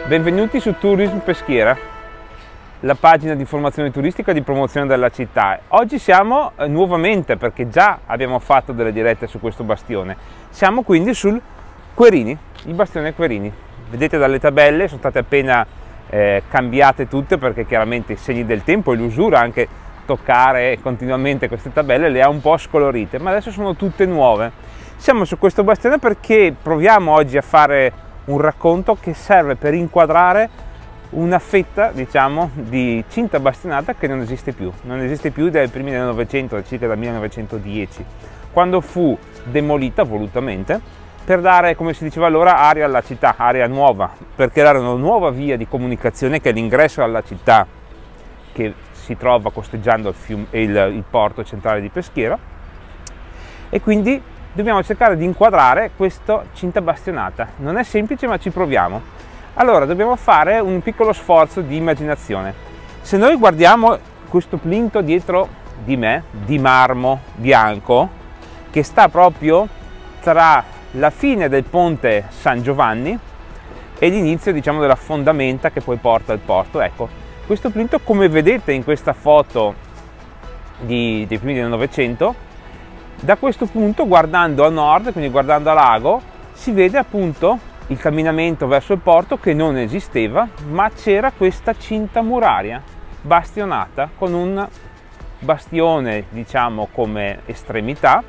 Benvenuti su Tourism Peschiera, la pagina di informazione turistica e di promozione della città. Oggi siamo nuovamente, perché già abbiamo fatto delle dirette su questo bastione, siamo quindi sul Querini, il bastione Querini. Vedete dalle tabelle, sono state appena cambiate tutte perché chiaramente i segni del tempo e l'usura anche toccare continuamente queste tabelle le ha un po' scolorite, ma adesso sono tutte nuove. Siamo su questo bastione perché proviamo oggi a fare un racconto che serve per inquadrare una fetta, diciamo, di cinta bastionata che non esiste più dai primi del Novecento, circa dal 1910, quando fu demolita volutamente per dare, come si diceva allora, aria alla città, aria nuova, per creare una nuova via di comunicazione che è l'ingresso alla città che si trova costeggiando il porto centrale di Peschiera, e quindi dobbiamo cercare di inquadrare questa cinta bastionata. Non è semplice, ma ci proviamo. Allora dobbiamo fare un piccolo sforzo di immaginazione. Se noi guardiamo questo plinto dietro di me, di marmo bianco, che sta proprio tra la fine del ponte San Giovanni e l'inizio, diciamo, della fondamenta che poi porta al porto, ecco, questo plinto, come vedete in questa foto dei primi del Novecento, da questo punto, guardando a nord, quindi guardando a lago, si vede appunto il camminamento verso il porto che non esisteva, ma c'era questa cinta muraria bastionata con un bastione, diciamo, come estremità,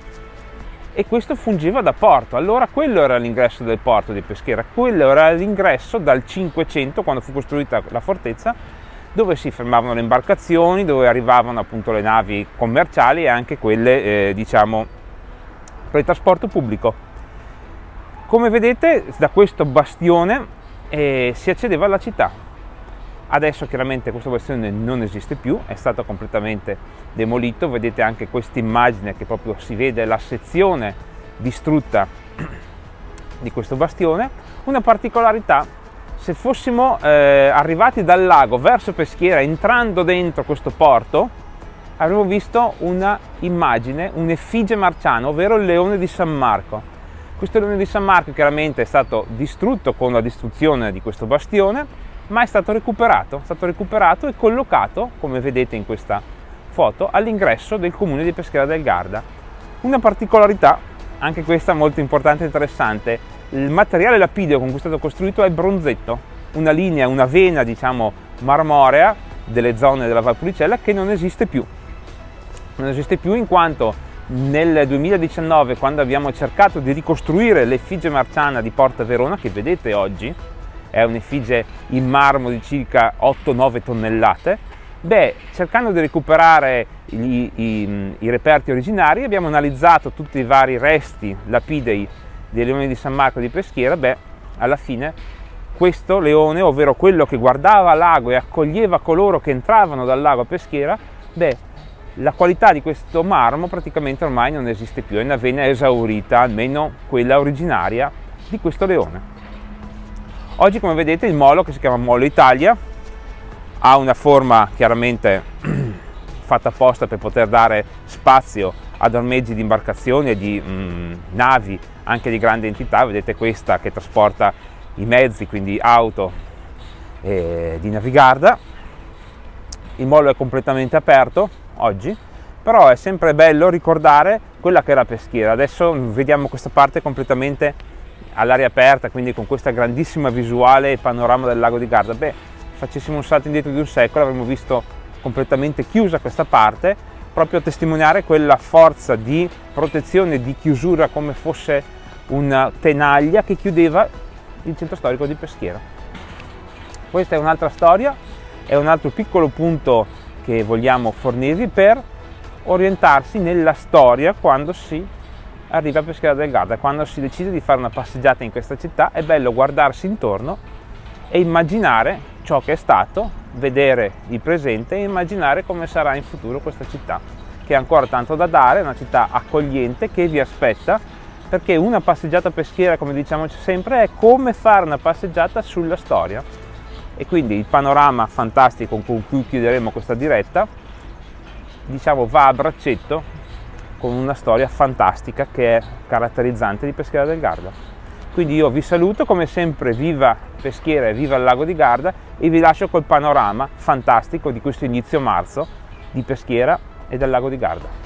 e questo fungeva da porto. Allora quello era l'ingresso del porto di Peschiera, quello era l'ingresso dal 500, quando fu costruita la fortezza, dove si fermavano le imbarcazioni, dove arrivavano appunto le navi commerciali e anche quelle diciamo per il trasporto pubblico. Come vedete, da questo bastione si accedeva alla città. Adesso chiaramente questo bastione non esiste più, è stato completamente demolito. Vedete anche questa immagine che proprio si vede la sezione distrutta di questo bastione. Una particolarità: se fossimo arrivati dal lago verso Peschiera, entrando dentro questo porto, avremmo visto una immagine, un'effigie marciana, ovvero il leone di San Marco. Questo leone di San Marco chiaramente è stato distrutto con la distruzione di questo bastione, ma è stato recuperato e collocato, come vedete in questa foto, all'ingresso del comune di Peschiera del Garda. Una particolarità, anche questa molto importante e interessante: il materiale lapideo con cui è stato costruito è bronzetto, una linea, una vena, diciamo, marmorea delle zone della Valpolicella che non esiste più. Non esiste più in quanto nel 2019, quando abbiamo cercato di ricostruire l'effigie marciana di Porta Verona, che vedete oggi, è un'effigie in marmo di circa 8-9 tonnellate, cercando di recuperare i reperti originari, abbiamo analizzato tutti i vari resti lapidei dei leoni di San Marco di Peschiera. Alla fine questo leone, ovvero quello che guardava al lago e accoglieva coloro che entravano dal lago a Peschiera, la qualità di questo marmo praticamente ormai non esiste più, è una vena esaurita, almeno quella originaria di questo leone. Oggi, come vedete, il molo, che si chiama Molo Italia, ha una forma chiaramente fatta apposta per poter dare spazio ad ormeggi di imbarcazioni e di navi anche di grande entità. Vedete questa che trasporta i mezzi, quindi auto di Navigarda. Il molo è completamente aperto oggi, però è sempre bello ricordare quella che era Peschiera. Adesso vediamo questa parte completamente all'aria aperta, quindi con questa grandissima visuale e panorama del lago di Garda. Facessimo un salto indietro di un secolo, avremmo visto completamente chiusa questa parte, proprio a testimoniare quella forza di protezione e di chiusura, come fosse una tenaglia che chiudeva il centro storico di Peschiera. Questa è un'altra storia, è un altro piccolo punto che vogliamo fornirvi per orientarsi nella storia quando si arriva a Peschiera del Garda. Quando si decide di fare una passeggiata in questa città, è bello guardarsi intorno e immaginare ciò che è stato, vedere il presente e immaginare come sarà in futuro questa città, che ha ancora tanto da dare. È una città accogliente che vi aspetta, perché una passeggiata a Peschiera, come diciamo sempre, è come fare una passeggiata sulla storia. E quindi il panorama fantastico con cui chiuderemo questa diretta, diciamo, va a braccetto con una storia fantastica che è caratterizzante di Peschiera del Garda. Quindi io vi saluto, come sempre viva Peschiera e viva il lago di Garda, e vi lascio col panorama fantastico di questo inizio marzo di Peschiera e del lago di Garda.